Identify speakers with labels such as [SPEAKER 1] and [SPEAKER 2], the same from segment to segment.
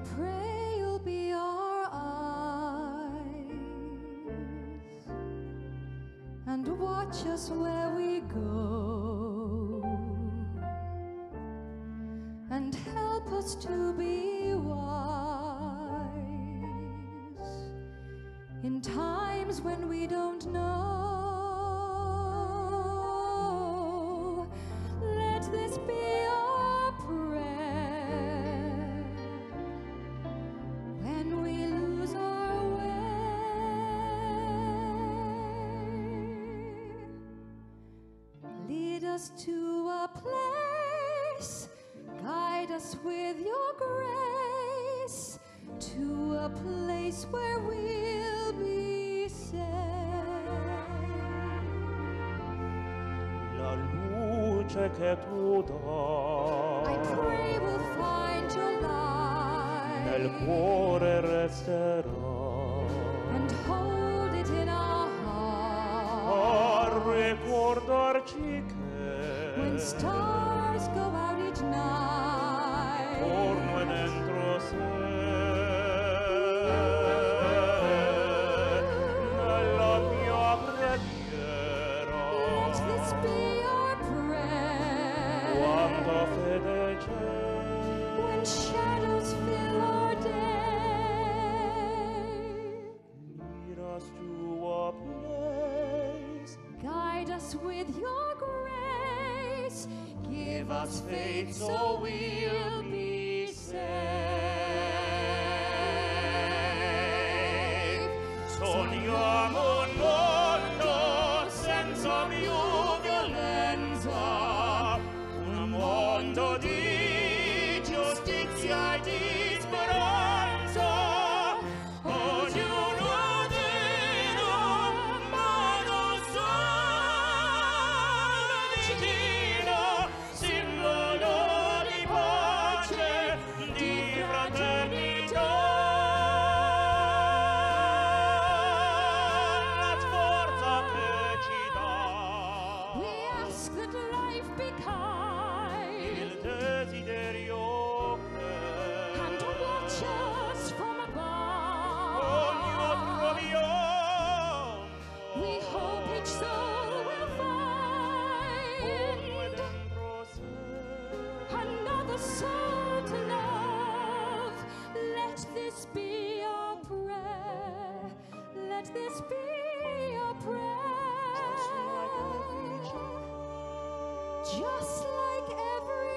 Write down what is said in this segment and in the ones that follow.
[SPEAKER 1] pray you'll be our eyes and watch us where we go, and help us to be wise in times when we don't know. Let this be our prayer when we lose our way. Lead us to a place, guide us with your grace, to a place where we'll be safe.
[SPEAKER 2] La luce che tu dai,
[SPEAKER 1] I pray we'll find your light
[SPEAKER 2] nel cuore resterà,
[SPEAKER 1] and hold it in our
[SPEAKER 2] a
[SPEAKER 1] heart
[SPEAKER 2] ricordarci
[SPEAKER 1] when
[SPEAKER 2] che
[SPEAKER 1] stars go out each night.
[SPEAKER 2] torno e dentro sé, nella mia preghiera,
[SPEAKER 1] Let this be our prayer
[SPEAKER 2] quanta fede c'è,
[SPEAKER 1] when shadows fill our day.
[SPEAKER 2] lead us to a place,
[SPEAKER 1] Guide us with your grace, give us faith so we'll be safe.
[SPEAKER 2] sogniamo un mondo senza più violenza, un mondo di giustizia e di speranza. Ognuno vero, ma non solo vicino, simbolo di pace, di fraternità. La forza che ci dà
[SPEAKER 1] We ask that life be kind
[SPEAKER 2] il desiderio
[SPEAKER 1] and
[SPEAKER 2] che
[SPEAKER 1] watch us from above.
[SPEAKER 2] ognuno proviamo.
[SPEAKER 1] We hope each soul will
[SPEAKER 2] Come
[SPEAKER 1] find
[SPEAKER 2] dentro sé,
[SPEAKER 1] another soul to love. Let this be our prayer. Let this be our prayer. Just like every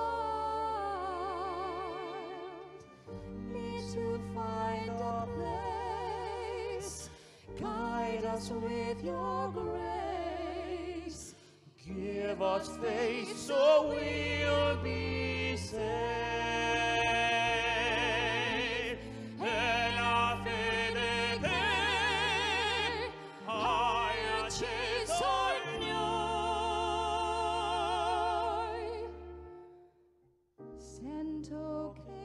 [SPEAKER 1] child needs to find a place. Guide us with your grace.
[SPEAKER 2] give us faith so we'll be safe. E la fede che hai acceso in noi
[SPEAKER 1] Sento che